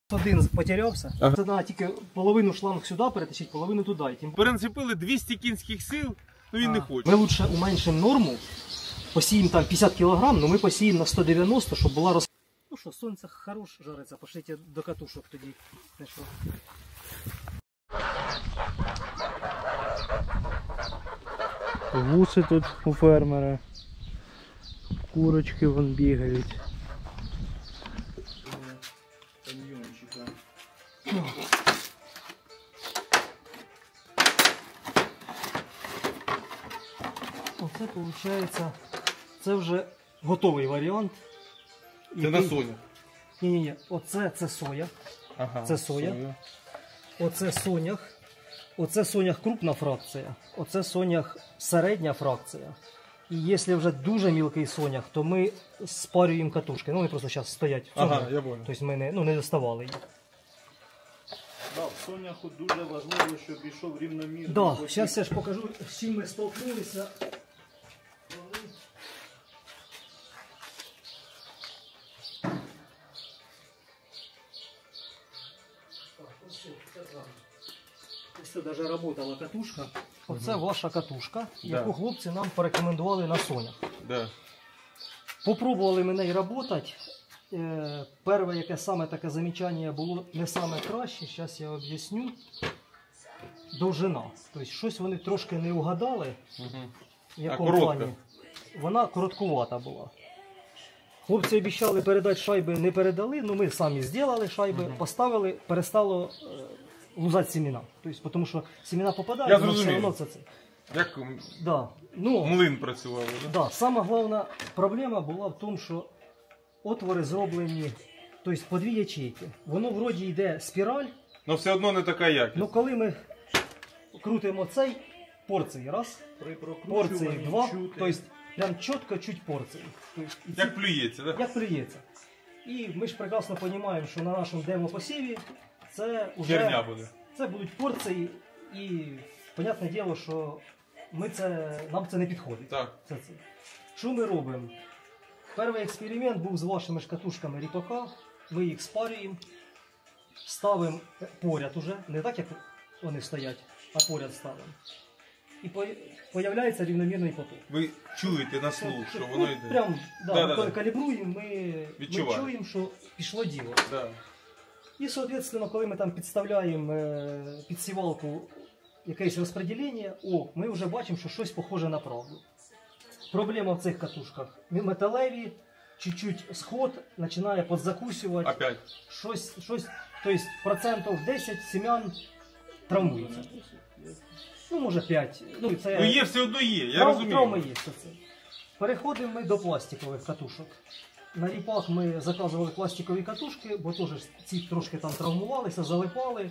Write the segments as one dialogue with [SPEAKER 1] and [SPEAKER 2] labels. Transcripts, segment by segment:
[SPEAKER 1] Один потерявся, це треба тільки половину шланг сюди перетащити, половину туди.
[SPEAKER 2] Перенцепили 200 кінських сил, ну він не хоче.
[SPEAKER 1] Ми краще уменшимо норму, посіємо там 50 кг, але ми посіємо на 190, щоб була роз... Ну що, сонце хороше жариться, пошліть до катушок тоді. Гуси тут у фермера, курочки вон бігають. Оце виходить, це вже готовий варіант.
[SPEAKER 2] Це на соня?
[SPEAKER 1] Ні, оце це соя.
[SPEAKER 2] Ага,
[SPEAKER 1] це соя. Оце сонях. Оце сонях крупна фракція. Оце сонях середня фракція. І якщо вже дуже мілкий сонях, то ми спарюємо катушки. Ну вони просто зараз стоять.
[SPEAKER 2] Ага, я понял.
[SPEAKER 1] Тобто ми не доставали їх.
[SPEAKER 3] Да, в соняху дуже важливо, щоб йшов рівномірно.
[SPEAKER 1] Да, зараз я ж покажу, з чим ми столкнулися. Ось навіть працювала катушка. Оце ваша катушка, яку хлопці нам порекомендували на сонях.
[SPEAKER 2] Да.
[SPEAKER 1] Попробували ми нею працювати. Перше, яке саме таке замічання було не саме краще, зараз я об'ясню. Довжина. Тобто щось вони трошки не угадали, в якому плані. Вона короткувата була. Хлопці обіцяли передати шайби, не передали, але ми самі зробили шайби, поставили, перестало лузати семена. Тобто, тому що семена попадають, але все одно це.
[SPEAKER 2] Як млин працював.
[SPEAKER 1] Да, сама головна проблема була в тому, що отвори зроблені, тобто по дві ячейки. Воно вроді йде спіраль.
[SPEAKER 2] Але все одно не така якість.
[SPEAKER 1] Ну коли ми крутимо цей порції, раз, порції два, тобто прям чітко чуть порції.
[SPEAKER 2] Як плюється, так?
[SPEAKER 1] Як плюється. І ми ж прекрасно розуміємо, що на нашому демопосіві це вже
[SPEAKER 2] херня буде.
[SPEAKER 1] Це будуть порції і, понятне діло, що нам це не підходить.
[SPEAKER 2] Так.
[SPEAKER 1] Що ми робимо? Перший експеримент був з вашими ж катушками ріпака. Ми їх спарюємо, ставимо поряд уже, не так як вони стоять, а поряд ставимо. І з'являється рівномірний поток.
[SPEAKER 2] Ви чуєте на слух, що воно йде?
[SPEAKER 1] Прям, коли калібруємо, ми чуємо, що пішло діло.
[SPEAKER 2] Да.
[SPEAKER 1] І, відповідно, коли ми там підставляємо під сівалку якесь розподілення, ми вже бачимо, що щось похоже на правду. Проблема в цих катушках. Металеві, чуть-чуть сход, починає подзакусювати.
[SPEAKER 2] Опять.
[SPEAKER 1] Щось, тобто процентів 10 семян травмується. Ну, може 5. Ну,
[SPEAKER 2] є, все одно є, я розумію.
[SPEAKER 1] Травми є все це. Переходимо ми до пластикових катушок. На ріпах ми заказували пластикові катушки, бо теж ці трошки там травмувалися, залипали.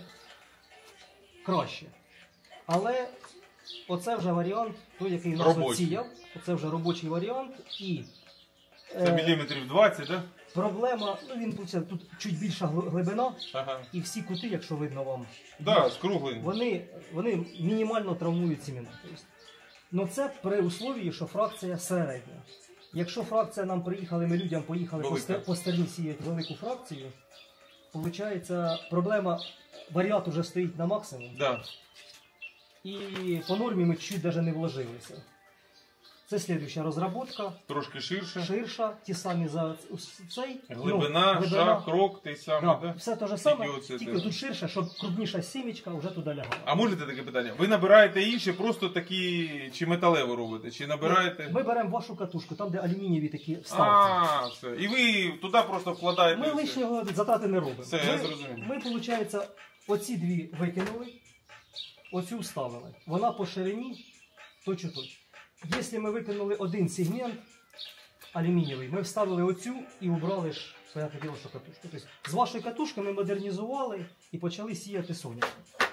[SPEAKER 1] Краще. Але оце вже варіант, той, який нас оціяв. Оце вже робочий варіант. І,
[SPEAKER 2] це міліметрів 20, так?
[SPEAKER 1] Проблема, він тут чуть більша глибина, і всі кути, якщо видно вам,
[SPEAKER 2] скруглені.
[SPEAKER 1] Вони мінімально травмують семена. Но це при условії, що фракція середня. Якщо фракція нам приїхали, ми людям поїхали по стерні сіяти велику фракцію, виходить, проблема, варіат вже стоїть на максимум.
[SPEAKER 2] Да.
[SPEAKER 1] І по нормі ми чуть навіть не вложилися. Це слідуюча розробка.
[SPEAKER 2] Трошки ширше.
[SPEAKER 1] Ширша, ті самі за цей.
[SPEAKER 2] Глибина, шаг, крок, той самий,
[SPEAKER 1] да? Все те ж саме, тільки тут ширше, щоб крупніша сімечка вже туди лягала.
[SPEAKER 2] А можете таке питання? Ви набираєте інші, просто такі, чи металеві робите, чи набираєте?
[SPEAKER 1] Ми беремо вашу катушку, там де алюмінієві такі вставки.
[SPEAKER 2] Все. І ви туди просто вкладаєте?
[SPEAKER 1] Ми лишнього затрати не робимо.
[SPEAKER 2] Все, я зрозумів.
[SPEAKER 1] Ми, виходить, оці дві викинули, оцю вставили. Вона по ширині точ-у-точ. Якщо ми викинули один сегмент алюмінієвий, ми вставили оцю і убрали ж, понятне діло, що катушку. Тобто, з вашої катушки ми модернізували і почали сіяти соняшник.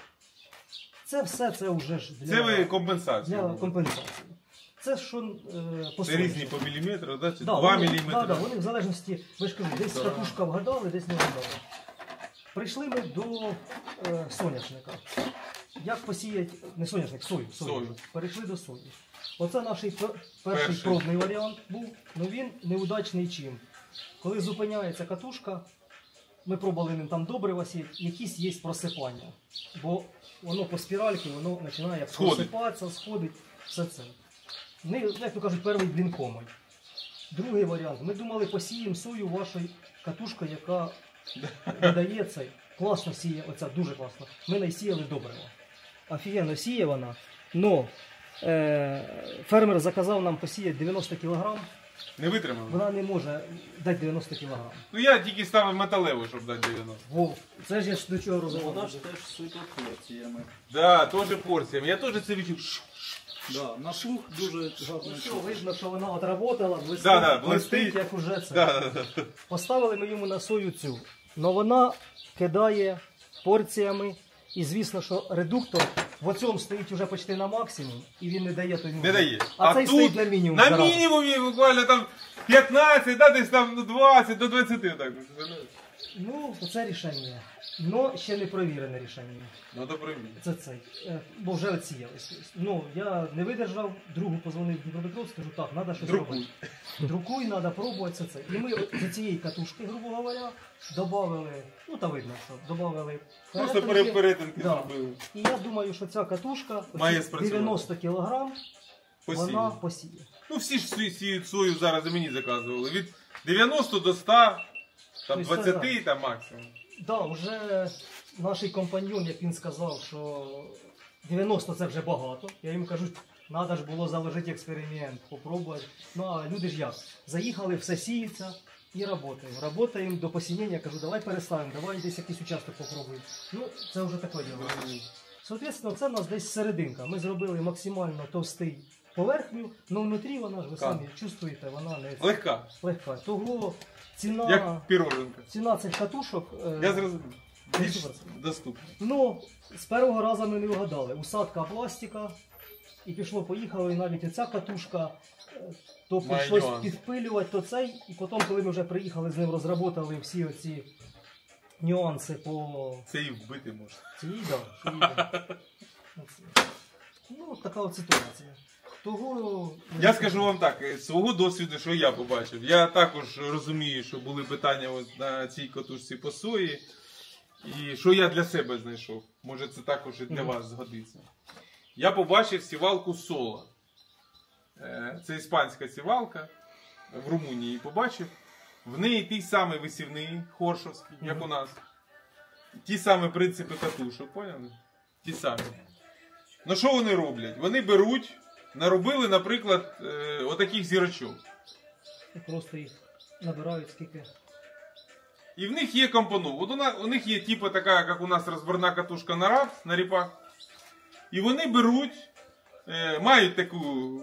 [SPEAKER 1] Це все це вже ж
[SPEAKER 2] для
[SPEAKER 1] компенсації. Це що по
[SPEAKER 2] це різні по міліметру, да? Чи
[SPEAKER 1] 2
[SPEAKER 2] міліметри?
[SPEAKER 1] Так, вони в залежності, ви ж кажу, десь катушка вгадали, десь не вгадали. Прийшли ми до соняшника. Як посіяти, не соняшник, сою. Перейшли до сої. Оце наш перший пробний варіант був, але він неудачний чим. Коли зупиняється катушка, ми пробували ним там добрива сіяти, якісь є просипання. Бо воно по спіральці, воно починає
[SPEAKER 2] Сходить.
[SPEAKER 1] просипатися, сходить, все це. Ми, як то кажуть, перший блінкомий. Другий варіант. Ми думали, посіємо сою вашою катушкою, яка видає цей. Класно сіє, оця дуже класно. Ми не сіяли добрива. Офігенно сіє вона. Но фермер заказав нам посіяти 90 кг.
[SPEAKER 2] Не витримали?
[SPEAKER 1] Вона не може дати 90 кг.
[SPEAKER 2] Ну я тільки ставив металеву, щоб дати 90.
[SPEAKER 1] Вов, це ж я ж до чого
[SPEAKER 3] Вона
[SPEAKER 1] розумію.
[SPEAKER 3] ж теж сито порціями.
[SPEAKER 2] Да, теж порціями. Я теж це відчув.
[SPEAKER 3] Да, на слух дуже гарно
[SPEAKER 1] Ну що,
[SPEAKER 3] чути.
[SPEAKER 1] видно, що вона отработала, блистить,
[SPEAKER 2] Да,
[SPEAKER 1] блистить, як уже це.
[SPEAKER 2] Да.
[SPEAKER 1] Поставили ми йому на сою цю. Но вона кидає порціями. І звісно, що редуктор в цьому стоїть вже почти на максимум, і він не дає той
[SPEAKER 2] Не дає.
[SPEAKER 1] А цей стоїть на мінімум.
[SPEAKER 2] На
[SPEAKER 1] зараз.
[SPEAKER 2] мінімумі буквально там 15, да, десь там ну, 20 до 20. Так.
[SPEAKER 1] Ну, це рішення. Но ще не провірене рішення.
[SPEAKER 2] Ну то примір.
[SPEAKER 1] Це цей. Бо вже оціялось. Ну, я не видержав, другу позвонив в Дніпропетровськ, кажу, так, треба щось
[SPEAKER 2] Друкуй.
[SPEAKER 1] робити. Друкуй, треба пробувати це. І ми до цієї катушки, грубо говоря, додали, ну та видно, що додали
[SPEAKER 2] Просто перетинки
[SPEAKER 1] Да.
[SPEAKER 2] зробили.
[SPEAKER 1] І я думаю, що ця катушка,
[SPEAKER 2] Має
[SPEAKER 1] оці
[SPEAKER 2] спрацювати.
[SPEAKER 1] 90 кг,
[SPEAKER 2] Посіяли.
[SPEAKER 1] вона посіє.
[SPEAKER 2] Ну всі ж сіють сою зараз і мені заказували. Від 90 до 100, там
[SPEAKER 1] Тобто,
[SPEAKER 2] 20
[SPEAKER 1] да.
[SPEAKER 2] там максимум.
[SPEAKER 1] Да, вже наш компаньон, як він сказав, що 90 це вже багато. Я йому кажу, треба ж було заложити експеримент, попробувати. Ну а люди ж як? Заїхали, все сіється і працюємо. Работаємо до посінення, кажу, давай переставимо, давай десь якийсь участок попробуємо. Ну, це вже таке діло. Соответственно, це у нас десь серединка. Ми зробили максимально товстий поверхню, але внутрі вона ж ви самі чувствуєте, вона не
[SPEAKER 2] Легка,
[SPEAKER 1] легка. Того ціна,
[SPEAKER 2] як піроженка.
[SPEAKER 1] ціна цих катушок.
[SPEAKER 2] Я зрозумів. Більш
[SPEAKER 1] 200%.
[SPEAKER 2] доступно.
[SPEAKER 1] Ну, з першого разу ми не вгадали. Усадка пластика, і пішло-поїхало, і навіть оця катушка, то
[SPEAKER 2] Має
[SPEAKER 1] прийшлось
[SPEAKER 2] нюанс.
[SPEAKER 1] підпилювати, то цей, і потім, коли ми вже приїхали з ним, розробили всі оці нюанси по
[SPEAKER 2] Це і вбити можна.
[SPEAKER 1] цій, да. Ну, така от ситуація. Того...
[SPEAKER 2] Я скажу вам так, з свого досвіду, що я побачив. Я також розумію, що були питання ось на цій катушці по сої. І що я для себе знайшов. Може це також і для вас згодиться. Я побачив сівалку Соло. Це іспанська сівалка. В Румунії побачив. В неї той самий висівний хоршовський, як у нас. Ті самі принципи катушок, поняли? Ті самі. Ну що вони роблять? Вони беруть, наробили, наприклад, отаких зірочок.
[SPEAKER 1] Просто їх набирають скільки.
[SPEAKER 2] І в них є компонов. От у них є типу така, як у нас розборна катушка на рапс, на ріпак. І вони беруть, мають таку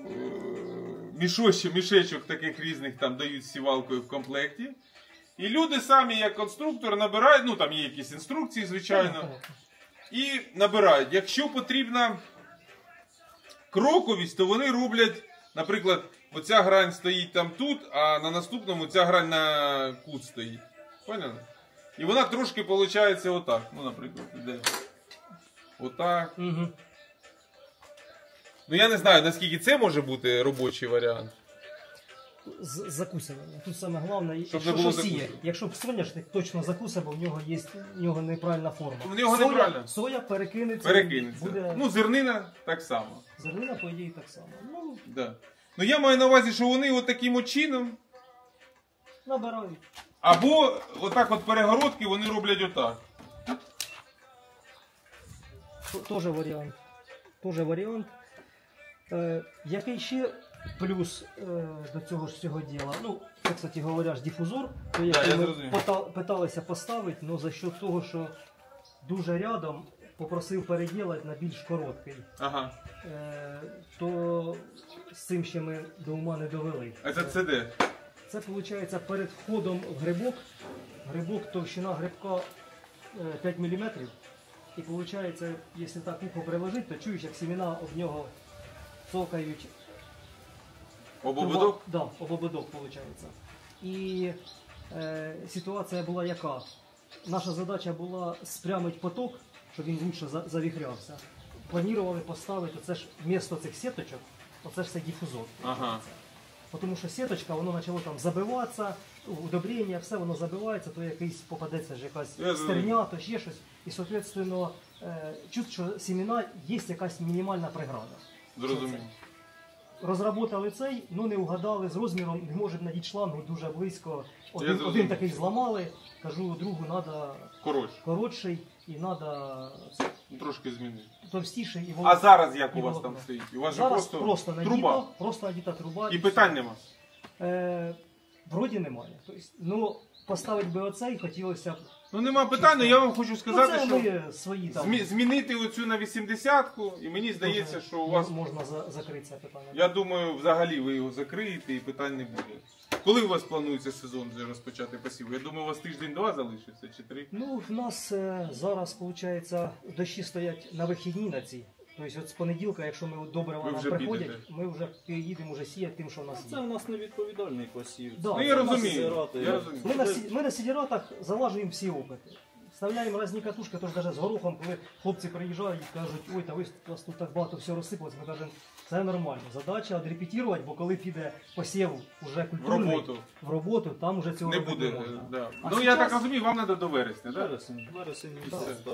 [SPEAKER 2] мішечок таких різних, там дають з сівалкою в комплекті. І люди самі, як конструктор, набирають, ну там є якісь інструкції, звичайно. І набирають. Якщо потрібна кроковість, то вони роблять, наприклад, оця грань стоїть там тут, а на наступному ця грань на кут стоїть. Поняли? І вона трошки виходить отак. Ну, наприклад, іде. Отак.
[SPEAKER 1] Угу.
[SPEAKER 2] Ну я не знаю, наскільки це може бути робочий варіант.
[SPEAKER 1] Закусування. Тут саме головне,
[SPEAKER 2] Щоб
[SPEAKER 1] що,
[SPEAKER 2] не було
[SPEAKER 1] що сіє.
[SPEAKER 2] закусування.
[SPEAKER 1] Якщо б соняшник точно закусив, бо в нього є в нього неправильна форма.
[SPEAKER 2] В нього неправильна.
[SPEAKER 1] Соя перекинеться.
[SPEAKER 2] Перекинеться.
[SPEAKER 1] Буде
[SPEAKER 2] Ну, зернина так само.
[SPEAKER 1] зернина, по ідеї, так само. Ну,
[SPEAKER 2] Да. Ну я маю на увазі, що вони от таким от чином,
[SPEAKER 1] набирають.
[SPEAKER 2] або отак от перегородки вони роблять отак.
[SPEAKER 1] Тоже варіант. Тоже варіант. Який ще плюс до цього ж всього діла? Ну, це, кстати говоря, ж дифузор, то який
[SPEAKER 2] я
[SPEAKER 1] ми
[SPEAKER 2] зрозумів.
[SPEAKER 1] питалися поставити, але за счет того, що дуже рядом, попросив переділати на більш короткий.
[SPEAKER 2] Ага.
[SPEAKER 1] То з цим ще ми до ума не довели.
[SPEAKER 2] А це де?
[SPEAKER 1] Це виходить перед входом в грибок. Грибок, товщина грибка 5 мм. І виходить, якщо так ухо приложити, то чуєш, як семена об нього цокають.
[SPEAKER 2] Обободок?
[SPEAKER 1] Да, об ободок виходить. І ситуація була яка? Наша задача була спрямити поток, щоб він лучше завіхрявся. Планували поставити, оце ж вмісто цих сіточок, оце ж це дифузор.
[SPEAKER 2] Ага.
[SPEAKER 1] Тому що сіточка, воно почало там забиватися, удобрення, все воно забивається, то якийсь попадеться ж якась
[SPEAKER 2] Я
[SPEAKER 1] стерня, то ще щось. І, соответственно, чуть, що сімена є якась мінімальна преграда.
[SPEAKER 2] Зрозуміло.
[SPEAKER 1] Розработали цей, ну не угадали з розміром, не можемо надіти шлангу дуже близько. Один
[SPEAKER 2] зрозумів.
[SPEAKER 1] такий зламали, кажу, другу треба
[SPEAKER 2] Коротше,
[SPEAKER 1] коротший і треба
[SPEAKER 2] трошки змінити.
[SPEAKER 1] товстіший. І
[SPEAKER 2] А зараз як у
[SPEAKER 1] і
[SPEAKER 2] вас
[SPEAKER 1] волокна.
[SPEAKER 2] там стоїть? У вас же
[SPEAKER 1] Зараз
[SPEAKER 2] просто
[SPEAKER 1] надіта,
[SPEAKER 2] труба.
[SPEAKER 1] просто надіта труба.
[SPEAKER 2] І питань нема.
[SPEAKER 1] Вроді немає. Тобто, ну, поставити би оцей хотілося б.
[SPEAKER 2] Ну нема питань, я вам хочу сказати,
[SPEAKER 1] це
[SPEAKER 2] що
[SPEAKER 1] ми свої там.
[SPEAKER 2] змінити оцю на 80-ку, і мені здається, що у вас,
[SPEAKER 1] можна закрити це питання.
[SPEAKER 2] я думаю, взагалі ви його закриєте і питань не буде. Коли у вас планується сезон вже розпочати посів? Я думаю, у вас тиждень-два залишиться чи 3?
[SPEAKER 1] Ну, в нас зараз, виходить, дощі стоять на вихідні на ці. Тобто, от з понеділка, якщо ми добре
[SPEAKER 2] Ви
[SPEAKER 1] нам
[SPEAKER 2] вже
[SPEAKER 1] приходять,
[SPEAKER 2] підете.
[SPEAKER 1] ми вже їдемо вже сіяти тим, що в нас
[SPEAKER 3] Це
[SPEAKER 1] є.
[SPEAKER 3] у нас невідповідальний посів.
[SPEAKER 1] Да.
[SPEAKER 2] Ну я
[SPEAKER 3] Це у нас
[SPEAKER 2] розумію,
[SPEAKER 3] сироти.
[SPEAKER 2] я розумію.
[SPEAKER 1] Ми на сідіратах залажуємо всі опити. Вставляємо різні катушки, тож навіть з горохом, коли хлопці приїжджають і кажуть, ой, та ви ж у вас тут так багато все розсипалось, ми кажемо, це нормально. Задача відрепетувати, бо коли піде посів уже культурний, в роботу, там уже цього
[SPEAKER 2] Не
[SPEAKER 1] робити
[SPEAKER 2] буде.
[SPEAKER 1] не можна.
[SPEAKER 2] Да.
[SPEAKER 1] А
[SPEAKER 2] Ну я
[SPEAKER 1] зараз-
[SPEAKER 2] так розумію, вам треба до вересня, так?
[SPEAKER 3] Вересень
[SPEAKER 2] Все.
[SPEAKER 3] місяць, так.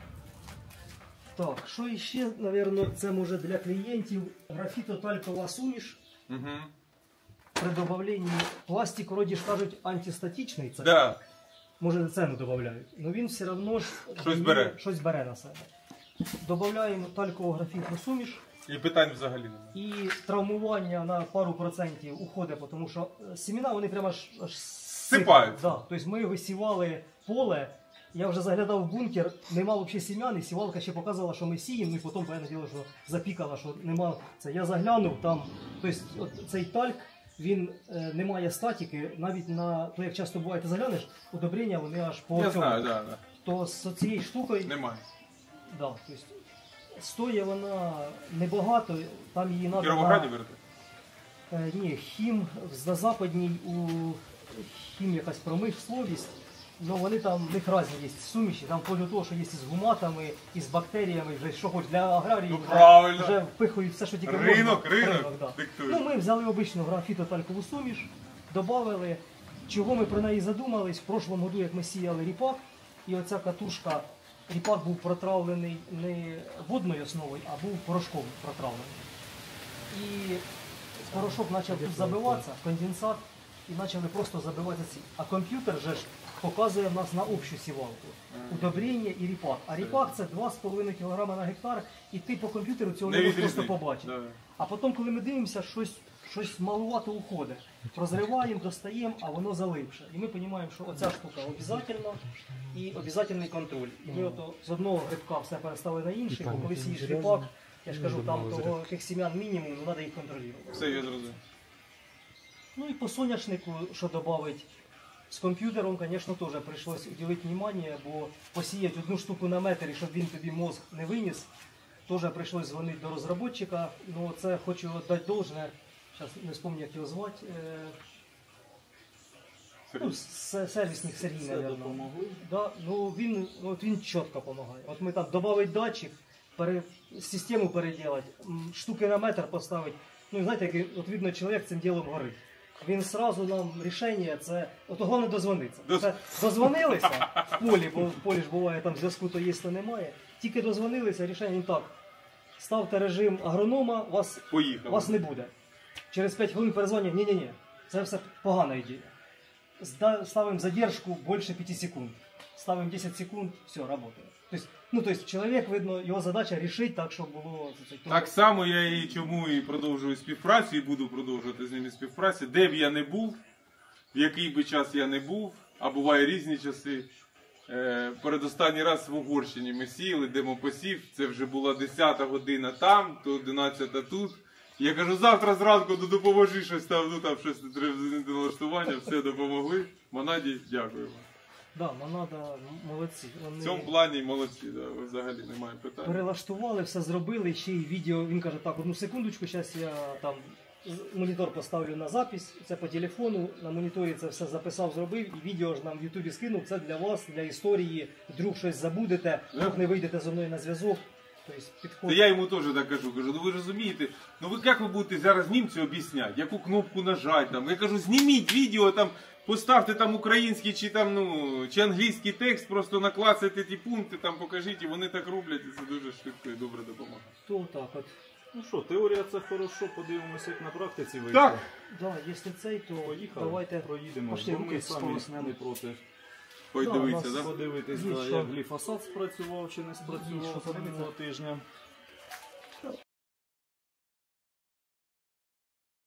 [SPEAKER 1] Так, що іще, мабуть, це може для клієнтів графітоталькова суміш.
[SPEAKER 2] Угу.
[SPEAKER 1] При додаванні пластик, вроді ж кажуть, антистатичний, це
[SPEAKER 2] Да.
[SPEAKER 1] може ціну додають, але він все одно ж
[SPEAKER 2] Щось
[SPEAKER 1] щось
[SPEAKER 2] бере.
[SPEAKER 1] бере на себе. Додаємо талькову графітну суміш
[SPEAKER 2] І питань взагалі немає.
[SPEAKER 1] і травмування на пару процентів уходить, тому що сімена вони прямо аж
[SPEAKER 2] Сипаються.
[SPEAKER 1] Да. Тобто ми висівали поле, я вже заглядав в бункер, нема взагалі сім'ян, і сівалка ще показувала, що ми сіємо, ну і потім, понятне діло, що запікала, що нема це. Я заглянув там, тобто от цей тальк, він не має статіки, навіть на то, як часто буває, ти заглянеш, удобрення вони аж по
[SPEAKER 2] Я
[SPEAKER 1] цьому.
[SPEAKER 2] знаю, да.
[SPEAKER 1] То з цією штукою,
[SPEAKER 2] Немає.
[SPEAKER 1] да, тобто, стоїть вона небагато, там її
[SPEAKER 2] В
[SPEAKER 1] треба...
[SPEAKER 2] Кіровограді берете?
[SPEAKER 1] Ні, хім на западній у хім якась промисловість, але вони там, в них різні є суміші, там вплоть до того, що є із гуматами, із бактеріями, вже що хоч для аграрії,
[SPEAKER 2] Ну, правильно.
[SPEAKER 1] вже впихують все, що тільки
[SPEAKER 2] Ринок,
[SPEAKER 1] можна.
[SPEAKER 2] ринок
[SPEAKER 1] Да.
[SPEAKER 2] диктує.
[SPEAKER 1] Ну, ми взяли обичну графітоталькову суміш, додали, чого ми про неї задумались, в прошлому году, як ми сіяли ріпак, і оця катушка, ріпак був протравлений не водною основою, а був порошком протравлений. І порошок почав тут забиватися, конденсат, і почали просто забивати ці. А комп'ютер же ж показує в нас на общу сівалку. Удобрення і ріпак. А ріпак це 2,5 кг на гектар, і ти по комп'ютеру цього не можеш просто побачити.
[SPEAKER 2] Да.
[SPEAKER 1] А потім, коли ми дивимося, щось малувато уходить. Розриваємо, достаємо, а воно заливше. І ми розуміємо, що оця штука обов'язково і обов'язковий контроль. І ми ото з одного грибка все перестали на інший, бо коли сієш ріпак, я ж кажу, там того тих сім'ян мінімум, ну треба їх контролювати.
[SPEAKER 2] Все, я зрозумів.
[SPEAKER 1] Ну і по соняшнику, що додати, з комп'ютером, звісно, теж прийшлось уділити увагу, бо посіяти одну штуку на метр, і щоб він тобі мозг не виніс, теж прийшлось дзвонити до розробника. Ну це хочу дати должне, зараз не пам'ятаю, як його звати. Ну, сервісник Сергій,
[SPEAKER 3] Все
[SPEAKER 1] мабуть.
[SPEAKER 3] допомогли.
[SPEAKER 1] Да, ну він чітко допомагає. От ми там додати датчик, систему переділати, штуки на метр поставити. Ну, і знаєте, як, от видно, чоловік цим ділом горить. Він одразу нам рішення, це, от головне дозвонитися. Це дозвонилися в полі, бо в полі ж буває там зв'язку то є, то немає. Тільки дозвонилися, рішення він так. Ставте режим агронома,
[SPEAKER 2] Поїхали.
[SPEAKER 1] вас не буде. Через 5 хвилин перезвонять, ні-ні-ні, це все погана ідея. Ставимо задержку більше 5 секунд. Ставимо 10 секунд, все, працює. Тобто чоловік, видно, його задача рішити так, щоб було...
[SPEAKER 2] Так само я і чому і продовжую співпрацю, і буду продовжувати з ними співпрацю. Де б я не був, в який би час я не був, а буває різні часи. Передостанній раз в Угорщині ми сіяли, демопосів, це вже була 10 година там, то 11 тут. Я кажу, завтра зранку допоможи щось там, ну там щось треба налаштування, все допомогли. Монаді, дякую вам.
[SPEAKER 1] Да, Монада молодці. Вони
[SPEAKER 2] В цьому плані молодці, да, взагалі немає питань.
[SPEAKER 1] перелаштували, все зробили, ще й відео, він каже, так, одну секундочку, зараз я там монітор поставлю на запись, це по телефону, на моніторі це все записав, зробив, і відео ж нам в Ютубі скинув, це для вас, для історії, вдруг щось забудете, вдруг не вийдете зі мною на зв'язок. Тобто,
[SPEAKER 2] Та
[SPEAKER 1] підходить.
[SPEAKER 2] я йому теж так кажу, ну ви розумієте, ну ви як ви будете зараз німцю об'ясняти, яку кнопку нажати там? Я кажу, зніміть відео там поставте там український чи там, ну, чи англійський текст, просто наклацайте ті пункти, там покажіть, і вони так роблять, і це дуже швидко і добре допомагає.
[SPEAKER 1] То так от.
[SPEAKER 3] Ну що, теорія це хорошо, подивимося, як на практиці вийде.
[SPEAKER 2] Так.
[SPEAKER 1] Да, якщо цей, то
[SPEAKER 3] Поїхали,
[SPEAKER 1] давайте
[SPEAKER 3] проїдемо.
[SPEAKER 1] пошли
[SPEAKER 3] Бо
[SPEAKER 1] руки
[SPEAKER 3] ми самі
[SPEAKER 1] сполоснемо.
[SPEAKER 3] не проти.
[SPEAKER 2] Ой,
[SPEAKER 1] Да,
[SPEAKER 2] дивіться,
[SPEAKER 1] у нас
[SPEAKER 2] да?
[SPEAKER 3] Подивитись,
[SPEAKER 1] Є
[SPEAKER 3] да,
[SPEAKER 1] що.
[SPEAKER 3] як гліфосат спрацював чи не
[SPEAKER 1] Є
[SPEAKER 3] спрацював
[SPEAKER 1] що
[SPEAKER 3] з минулого
[SPEAKER 1] подивитися.
[SPEAKER 3] тижня.